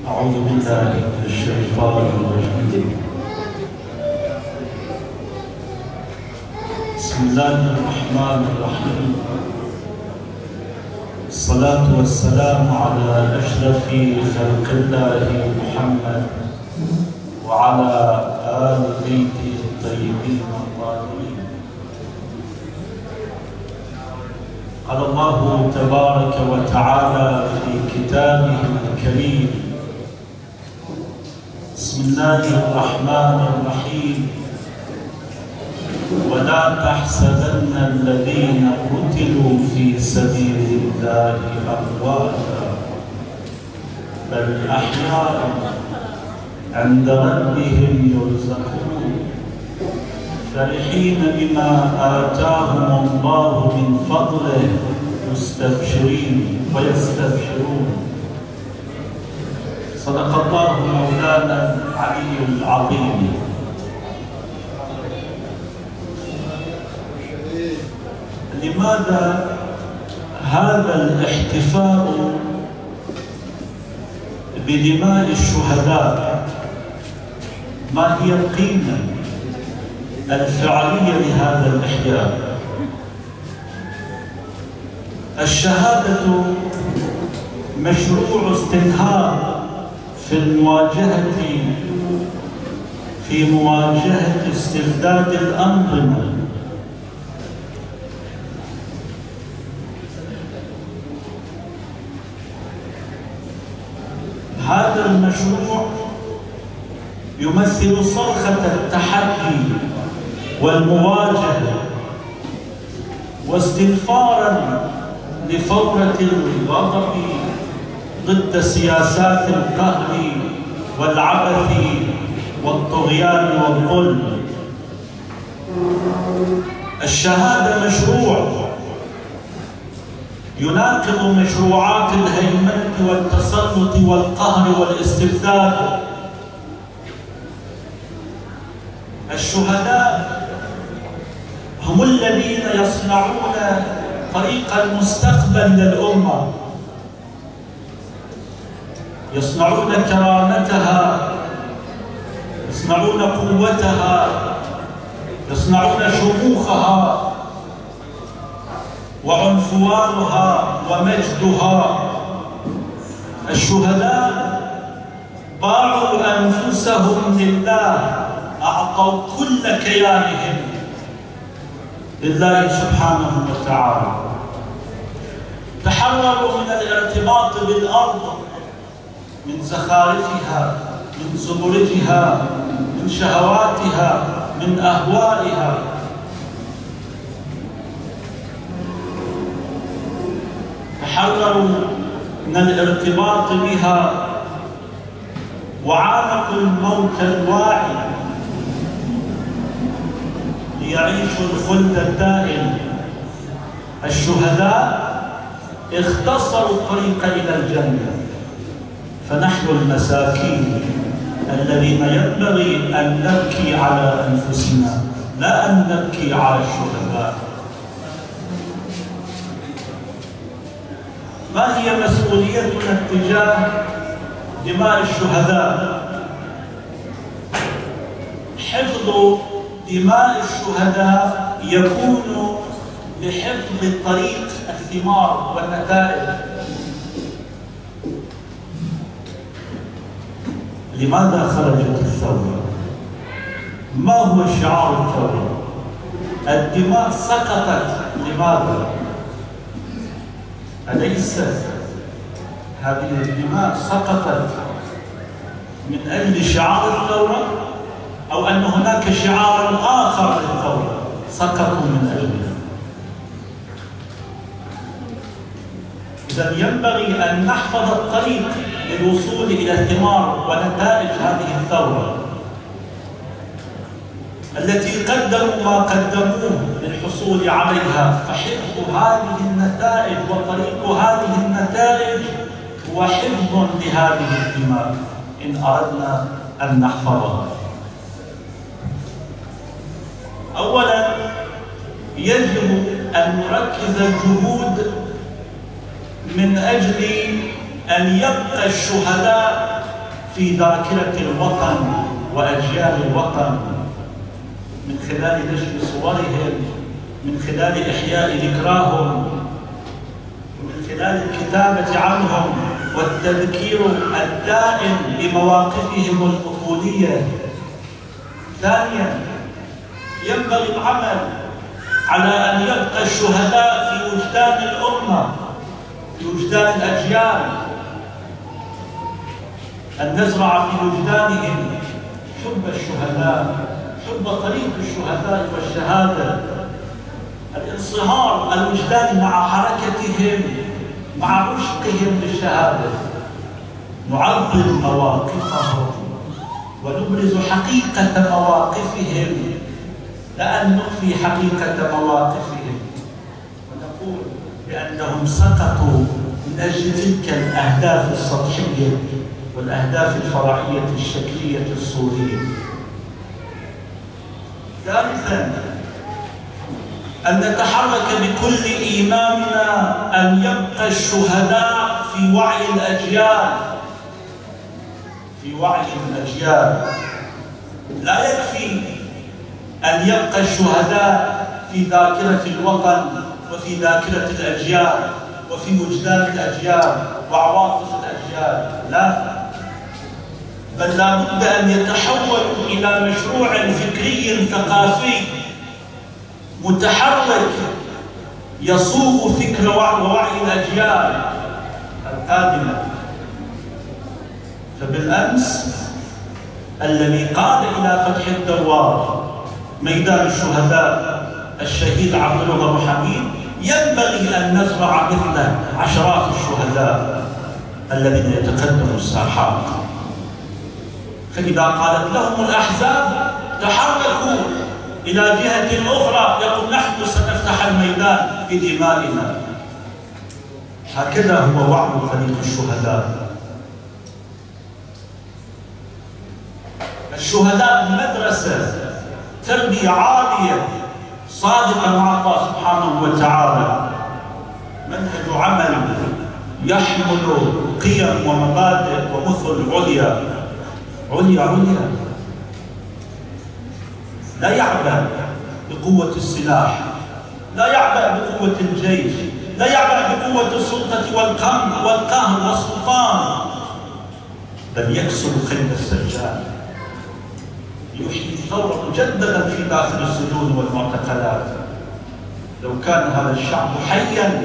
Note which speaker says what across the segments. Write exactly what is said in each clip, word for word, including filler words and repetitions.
Speaker 1: أعوذ بالله من الشيطان الرجيم. بسم الله الرحمن الرحيم. الصلاة والسلام على أشرف خلق الله محمد وعلى آل بيته الطيبين الطاهرين. قال الله تبارك وتعالى في كتابه الكريم: بسم الله الرحمن الرحيم. ولا تحسبن الذين قتلوا في سبيل الله أمواتا بل أحياء عند ربهم يرزقون فرحين بما آتاهم الله من فضله مستبشرين ويستبشرون. صدق الله مولانا العلي العظيم. لماذا هذا الاحتفاء بدماء الشهداء؟ ما هي القيمة الفعلية لهذا الإحياء؟ الشهادة مشروع استنهاض في المواجهة في مواجهة استبداد الأنظمة. هذا المشروع يمثل صرخة التحدي والمواجهة واستنفارا لثورة الغضب ضد سياسات القهر والعبث والطغيان والظلم. الشهادة مشروع يناقض مشروعات الهيمنة والتسلط والقهر والاستبداد. الشهداء هم الذين يصنعون طريق المستقبل للأمة، يصنعون كرامتها، يصنعون قوتها، يصنعون شموخها وعنفوانها ومجدها. الشهداء باعوا أنفسهم لله، أعطوا كل كيانهم لله سبحانه وتعالى. تحرروا من الارتباط بالأرض، من زخارفها، من زبرجها، من شهواتها، من أهوائها. تحرروا من الارتباط بها وعانقوا الموت الواعي ليعيشوا الخلد الدائم. الشهداء اختصروا الطريق إلى الجنة، فنحن المساكين الذين ينبغي أن نبكي على أنفسنا لا أن نبكي على الشهداء. ما هي مسؤوليتنا تجاه دماء الشهداء؟ حفظ دماء الشهداء يكون لحفظ طريق الثمار والنتائج. لماذا خرجت الثورة؟ ما هو شعار الثورة؟ الدماء سقطت لماذا؟ أليس هذه الدماء سقطت من أجل شعار الثورة؟ أو أن هناك شعار آخر للثورة سقطوا من أجله؟ إذا ينبغي أن نحفظ الطريق للوصول إلى ثمار ونتائج هذه الثورة التي قدموا ما قدموه للحصول عليها. فحفظ هذه النتائج وطريق هذه النتائج هو حفظ لهذه الدماء إن أردنا أن نحفظها. أولا يجب أن نركز الجهود من أجل أن يبقى الشهداء في ذاكرة الوطن وأجيال الوطن من خلال نشر صورهم، من خلال إحياء ذكراهم، ومن خلال الكتابة عنهم والتذكير الدائم بمواقفهم البطولية. ثانياً، ينبغي العمل على أن يبقى الشهداء في وجدان الأمة، في وجدان الأجيال، أن نزرع في وجدانهم حب الشهداء، حب طريق الشهداء والشهادة، الانصهار الوجداني مع حركتهم، مع عشقهم للشهادة. نعظم مواقفهم ونبرز حقيقة مواقفهم، لأن نخفي حقيقة مواقفهم ونقول بأنهم سقطوا من أجل تلك الأهداف السطحية والأهداف الفرعية الشكلية الصورية. ثالثاً، أن نتحرك بكل إيماننا أن يبقى الشهداء في وعي الأجيال، في وعي الأجيال. لا يكفي أن يبقى الشهداء في ذاكرة الوطن وفي ذاكرة الأجيال وفي وجدان الأجيال وعواطف الأجيال، لا، بل لا بد أن يتحولوا إلى مشروع فكري ثقافي متحرك يصوغ فكر ووعي الأجيال القادمة. فبالأمس الذي قاد إلى فتح الدوار ميدان الشهداء الشهيد عبد الله أبو حميد، ينبغي أن نزرع مثل عشرات الشهداء الذين يتقدموا الساحات. فإذا قالت لهم الأحزاب تحركوا إلى جهة أخرى، يقول نحن سنفتح الميدان بدمائنا. هكذا هو وعي فريق الشهداء. الشهداء مدرسة تربية عالية صادقة مع الله سبحانه وتعالى، منهج عمل يحمل قيم ومبادئ ومثل عليا عليا عليا، لا يعبأ بقوة السلاح، لا يعبأ بقوة الجيش، لا يعبأ بقوة السلطة والقهر والقهر والسلطان، بل يكسر خيل السجان، يحيي الثورة مجددا في داخل السجون والمعتقلات. لو كان هذا الشعب حيا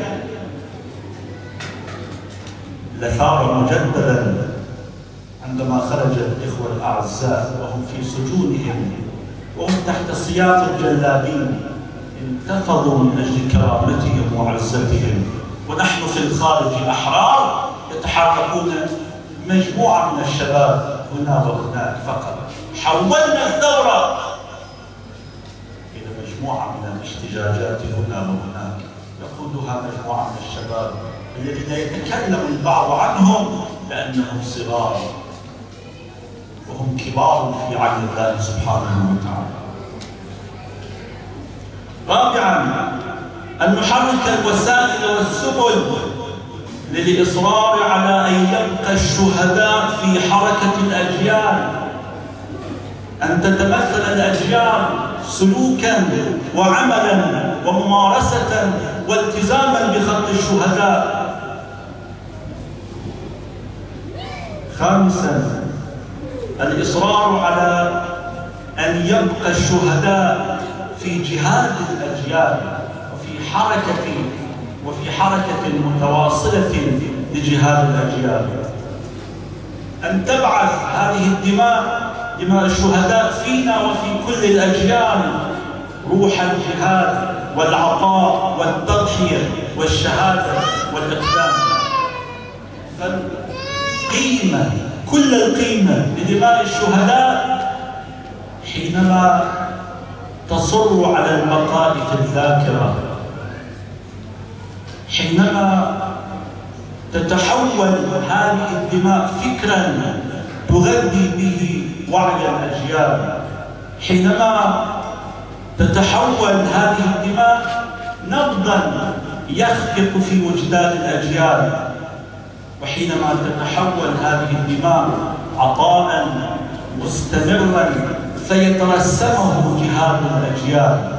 Speaker 1: لثار مجددا عندما خرج الإخوة الأعزاء وهم في سجونهم وهم تحت سياط الجلابين، انتفضوا من أجل كرامتهم وعزتهم، ونحن في الخارج أحرار يتحركون مجموعة من الشباب هنا وهناك فقط. حولنا الثورة إلى مجموعة من الاحتجاجات هنا وهناك يقودها مجموعة من الشباب الذين يتكلم البعض عنهم لأنهم صغار وهم كبار في عين الله سبحانه وتعالى. رابعاً، أن نحرك الوسائل والسبل للإصرار على أن يبقى الشهداء في حركة الأجيال، أن تتمثل الأجيال سلوكاً وعملاً وممارسة والتزاماً بخط الشهداء. خامساً، الإصرار على أن يبقى الشهداء في جهاد الأجيال وفي حركة وفي حركة متواصلة لجهاد الأجيال، أن تبعث هذه الدماء، دماء الشهداء فينا وفي كل الأجيال، روح الجهاد والعطاء والتضحية والشهادة والإقدام. فالقيمة، كل القيمة لدماء الشهداء حينما تصر على البقاء في الذاكرة، حينما تتحول هذه الدماء فكراً تغذي به وعي الأجيال، حينما تتحول هذه الدماء نبضاً يخفق في وجدان الأجيال، وحينما تتحول هذه الدماء عطاء مستمرا فيترسمه جهاد الأجيال